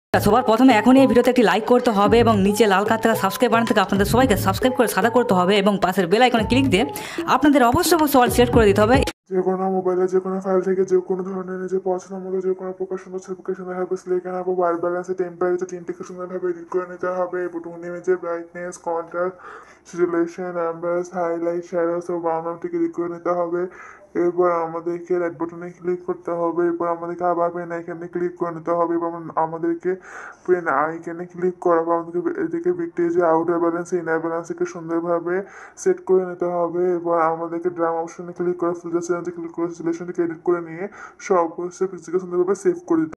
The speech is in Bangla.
সবার প্রথমে এখনই এই ভিডিওতে একটি লাইক করতে হবে এবং নিচে লাল কার থেকে সাবস্ক্রাইব বাটন থেকে আপনাদের সবাইকে সাবস্ক্রাইব করে সাদা করতে হবে এবং পাশের বেল আইকনে ক্লিক দিয়ে আপনাদের অবশ্যই অল সিলেক্ট করে দিতে হবে। যে কোনো মোবাইলে যে কোনো ফাইল থেকে যে কোনো ধরনের নিজের পছন্দ মতো যে কোনো প্রকার সুন্দর ছবিকে সুন্দরভাবে সিলেক্ট আনাবো। হোয়াইট ব্যালেন্সে টেম্পারেচার তিনটিকে সুন্দরভাবে এডিট করে নিতে হবে। বুটুন ইমেজের ব্রাইটনেস, কন্ট্রাস্ট, সিচুয়েশন, অ্যাম্বাস, হাইলাইট, শ্যাডোস ও বাউন্ডারটিকে এডিট করে নিতে হবে। এরপর আমাদেরকে রাইট বাটনে ক্লিক করতে হবে। এরপর আমাদেরকে আবার পেন আইকনে ক্লিক করে নিতে হবে এবং আমাদেরকে পেন আইকনে ক্লিক করার পর আমাদেরকে এদিকে যে আউটার ব্যালেন্স ইনার ব্যালেন্সকে সুন্দরভাবে সেট করে নিতে হবে। এবার আমাদেরকে ড্রাম অপশনে ক্লিক করে ফিল্টার ক্লিক করে সিলেকশনটিকে এডিট করে নিয়ে সব পিক্সেলকে সুন্দরভাবে সেভ করে দিতে হবে।